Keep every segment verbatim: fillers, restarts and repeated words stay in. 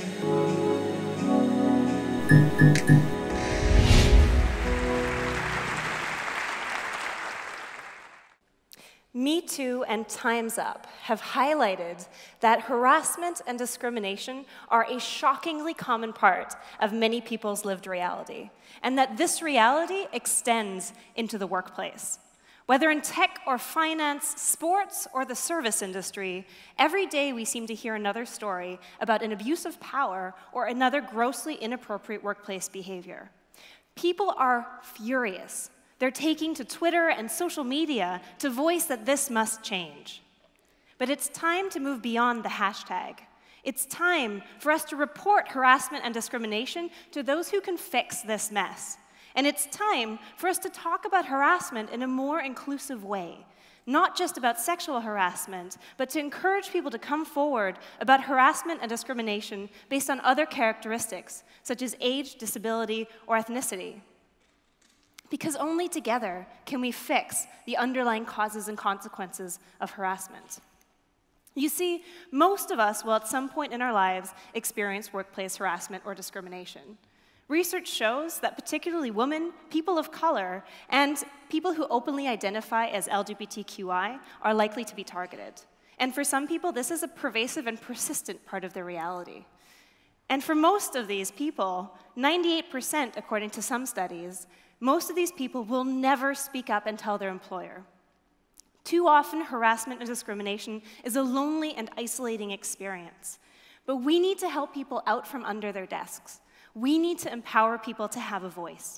Me Too and Time's Up have highlighted that harassment and discrimination are a shockingly common part of many people's lived reality, and that this reality extends into the workplace. Whether in tech or finance, sports, or the service industry, every day we seem to hear another story about an abuse of power or another grossly inappropriate workplace behavior. People are furious. They're taking to Twitter and social media to voice that this must change. But it's time to move beyond the hashtag. It's time for us to report harassment and discrimination to those who can fix this mess. And it's time for us to talk about harassment in a more inclusive way, not just about sexual harassment, but to encourage people to come forward about harassment and discrimination based on other characteristics, such as age, disability, or ethnicity. Because only together can we fix the underlying causes and consequences of harassment. You see, most of us will at some point in our lives experience workplace harassment or discrimination. Research shows that particularly women, people of color, and people who openly identify as L G B T Q I are likely to be targeted. And for some people, this is a pervasive and persistent part of their reality. And for most of these people, ninety-eight percent according to some studies, most of these people will never speak up and tell their employer. Too often, harassment and discrimination is a lonely and isolating experience. But we need to help people out from under their desks. We need to empower people to have a voice.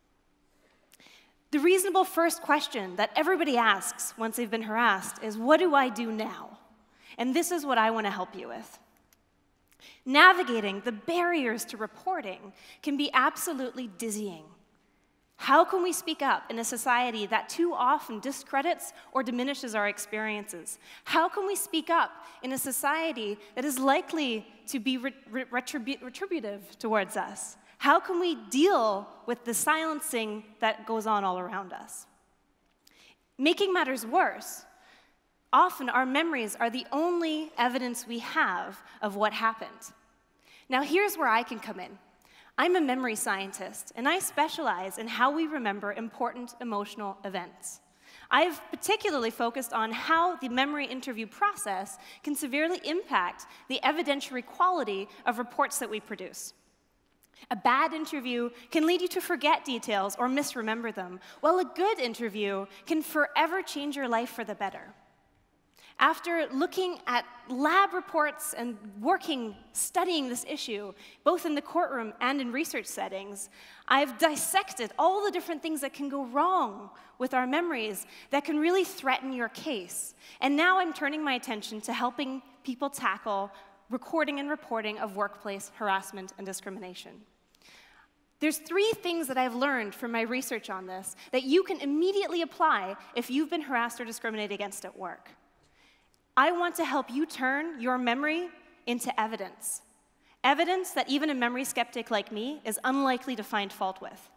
The reasonable first question that everybody asks once they've been harassed is, what do I do now? And this is what I want to help you with. Navigating the barriers to reporting can be absolutely dizzying. How can we speak up in a society that too often discredits or diminishes our experiences? How can we speak up in a society that is likely to be re re retribu retributive towards us? How can we deal with the silencing that goes on all around us? Making matters worse, often our memories are the only evidence we have of what happened. Now here's where I can come in. I'm a memory scientist, and I specialize in how we remember important emotional events. I've particularly focused on how the memory interview process can severely impact the evidentiary quality of reports that we produce. A bad interview can lead you to forget details or misremember them, while a good interview can forever change your life for the better. After looking at lab reports and working, studying this issue, both in the courtroom and in research settings, I've dissected all the different things that can go wrong with our memories that can really threaten your case. And now I'm turning my attention to helping people tackle recording and reporting of workplace harassment and discrimination. There's three things that I've learned from my research on this that you can immediately apply if you've been harassed or discriminated against at work. I want to help you turn your memory into evidence. Evidence that even a memory skeptic like me is unlikely to find fault with.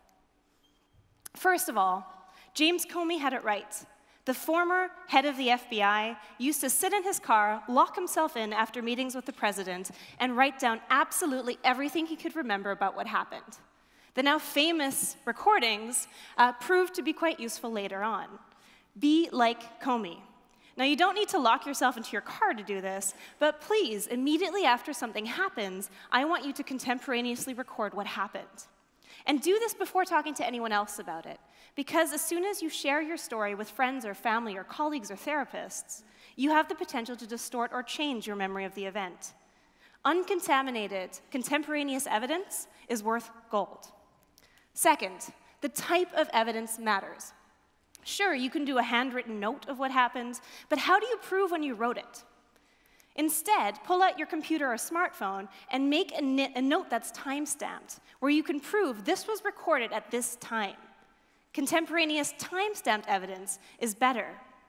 First of all, James Comey had it right. The former head of the F B I used to sit in his car, lock himself in after meetings with the president, and write down absolutely everything he could remember about what happened. The now famous recordings uh, proved to be quite useful later on. Be like Comey. Now, you don't need to lock yourself into your car to do this, but please, immediately after something happens, I want you to contemporaneously record what happened. And do this before talking to anyone else about it, because as soon as you share your story with friends or family or colleagues or therapists, you have the potential to distort or change your memory of the event. Uncontaminated, contemporaneous evidence is worth gold. Second, the type of evidence matters. Sure, you can do a handwritten note of what happened, but how do you prove when you wrote it? Instead, pull out your computer or smartphone and make a, a note that's time-stamped, where you can prove this was recorded at this time. Contemporaneous time-stamped evidence is better.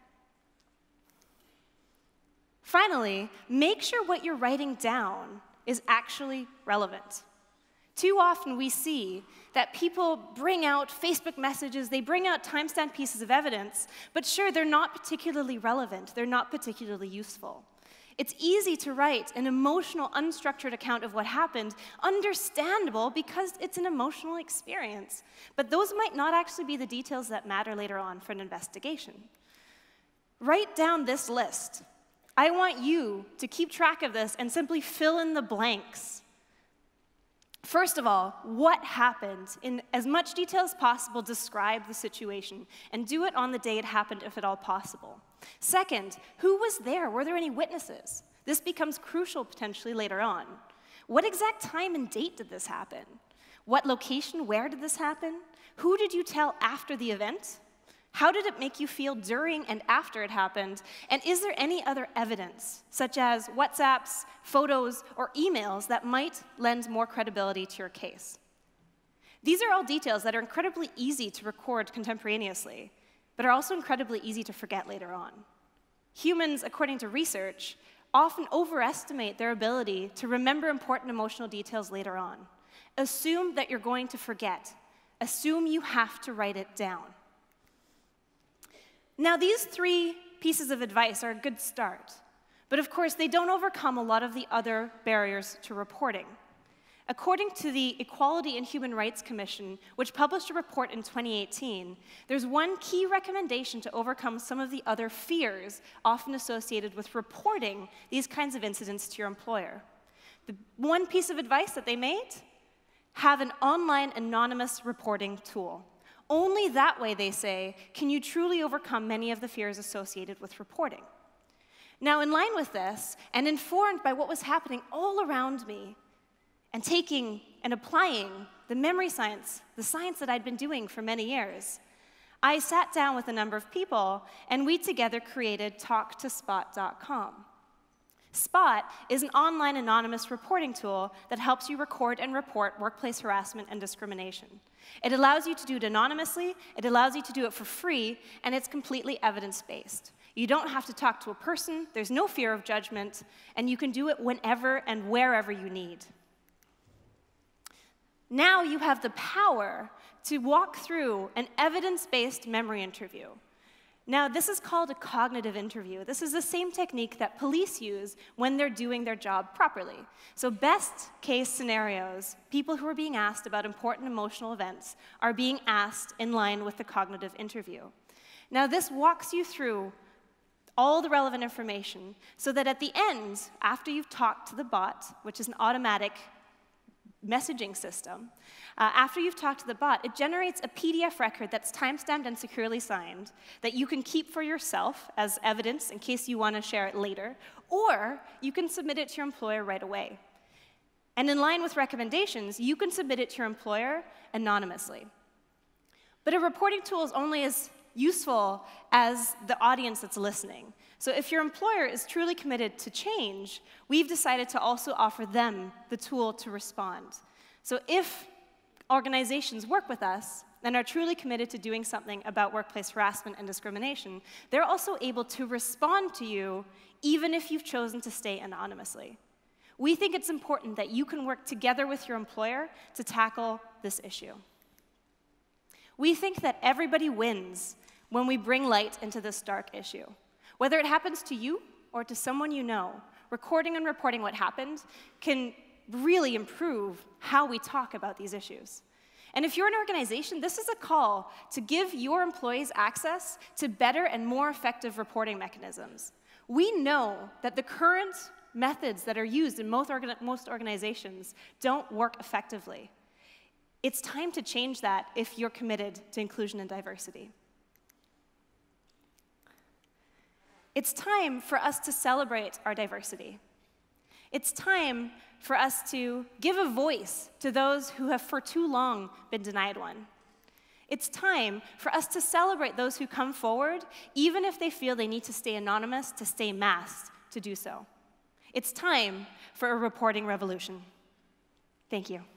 Finally, make sure what you're writing down is actually relevant. Too often we see that people bring out Facebook messages, they bring out timestamp pieces of evidence, but sure, they're not particularly relevant, they're not particularly useful. It's easy to write an emotional, unstructured account of what happened, understandable because it's an emotional experience. But those might not actually be the details that matter later on for an investigation. Write down this list. I want you to keep track of this and simply fill in the blanks. First of all, what happened? In as much detail as possible, describe the situation, and do it on the day it happened if at all possible. Second, who was there? Were there any witnesses? This becomes crucial potentially later on. What exact time and date did this happen? What location, where did this happen? Who did you tell after the event? How did it make you feel during and after it happened? And is there any other evidence, such as WhatsApps, photos, or emails that might lend more credibility to your case? These are all details that are incredibly easy to record contemporaneously, but are also incredibly easy to forget later on. Humans, according to research, often overestimate their ability to remember important emotional details later on. Assume that you're going to forget. Assume you have to write it down. Now, these three pieces of advice are a good start, but of course, they don't overcome a lot of the other barriers to reporting. According to the Equality and Human Rights Commission, which published a report in twenty eighteen, there's one key recommendation to overcome some of the other fears often associated with reporting these kinds of incidents to your employer. The one piece of advice that they made? Have an online anonymous reporting tool. Only that way, they say, can you truly overcome many of the fears associated with reporting. Now, in line with this, and informed by what was happening all around me, and taking and applying the memory science, the science that I'd been doing for many years, I sat down with a number of people, and we together created talk to spot dot com. Spot is an online anonymous reporting tool that helps you record and report workplace harassment and discrimination. It allows you to do it anonymously, it allows you to do it for free, and it's completely evidence-based. You don't have to talk to a person, there's no fear of judgment, and you can do it whenever and wherever you need. Now you have the power to walk through an evidence-based memory interview. Now, this is called a cognitive interview. This is the same technique that police use when they're doing their job properly. So best case scenarios, people who are being asked about important emotional events are being asked in line with the cognitive interview. Now, this walks you through all the relevant information so that at the end, after you've talked to the bot, which is an automatic messaging system, uh, after you've talked to the bot, it generates a P D F record that's timestamped and securely signed that you can keep for yourself as evidence in case you want to share it later, or you can submit it to your employer right away. And in line with recommendations, you can submit it to your employer anonymously. But a reporting tool is only as useful as the audience that's listening. So if your employer is truly committed to change, we've decided to also offer them the tool to respond. So if organizations work with us and are truly committed to doing something about workplace harassment and discrimination, they're also able to respond to you even if you've chosen to stay anonymously. We think it's important that you can work together with your employer to tackle this issue. We think that everybody wins when we bring light into this dark issue. Whether it happens to you or to someone you know, recording and reporting what happened can really improve how we talk about these issues. And if you're an organization, this is a call to give your employees access to better and more effective reporting mechanisms. We know that the current methods that are used in most, organ most organizations don't work effectively. It's time to change that if you're committed to inclusion and diversity. It's time for us to celebrate our diversity. It's time for us to give a voice to those who have for too long been denied one. It's time for us to celebrate those who come forward, even if they feel they need to stay anonymous, to stay masked, to do so. It's time for a reporting revolution. Thank you.